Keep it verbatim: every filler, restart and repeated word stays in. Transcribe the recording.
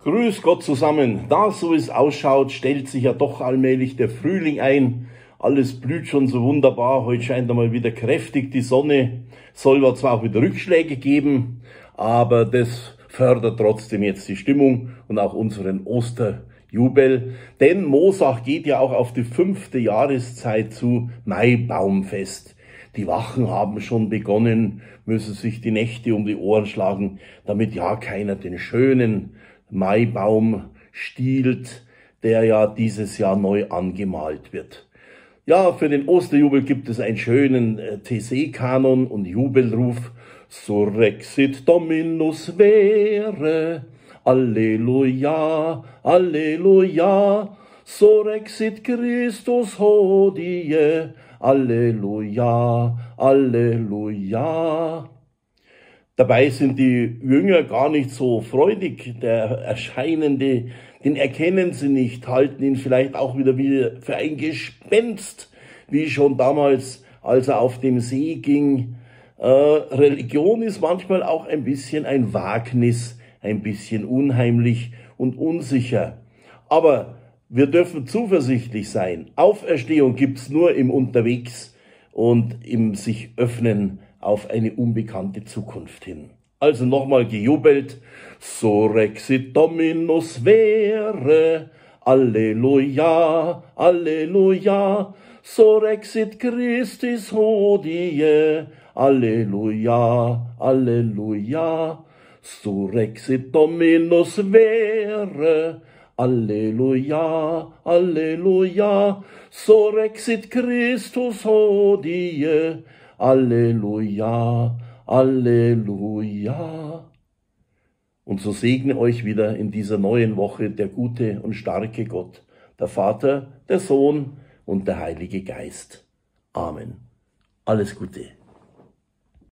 Grüß Gott zusammen. Da so es ausschaut, stellt sich ja doch allmählich der Frühling ein. Alles blüht schon so wunderbar. Heute scheint einmal wieder kräftig die Sonne. Soll zwar auch wieder Rückschläge geben, aber das fördert trotzdem jetzt die Stimmung und auch unseren Osterjubel. Denn Moosach geht ja auch auf die fünfte Jahreszeit zu, Maibaumfest. Die Wachen haben schon begonnen, müssen sich die Nächte um die Ohren schlagen, damit ja keiner den schönen Maibaum stiehlt, der ja dieses Jahr neu angemalt wird. Ja, für den Osterjubel gibt es einen schönen äh, T C-Kanon und Jubelruf. Surrexit Dominus vere, Alleluia, Alleluia, Surrexit Christus hodie, Alleluia, Alleluia. Dabei sind die Jünger gar nicht so freudig. Der Erscheinende, den erkennen sie nicht, halten ihn vielleicht auch wieder für ein Gespenst, wie schon damals, als er auf dem See ging. Äh, Religion ist manchmal auch ein bisschen ein Wagnis, ein bisschen unheimlich und unsicher. Aber wir dürfen zuversichtlich sein. Auferstehung gibt's nur im Unterwegs und im sich öffnen auf eine unbekannte Zukunft hin. Also nochmal gejubelt. Surrexit Dominus vere, Alleluia, Alleluia, Surrexit Christus hodie, Alleluia, Alleluia, Surrexit Dominus vere, Alleluia, Alleluia, Surrexit Christus hodie, Alleluia, Alleluia. Und so segne euch wieder in dieser neuen Woche der gute und starke Gott, der Vater, der Sohn und der Heilige Geist. Amen. Alles Gute.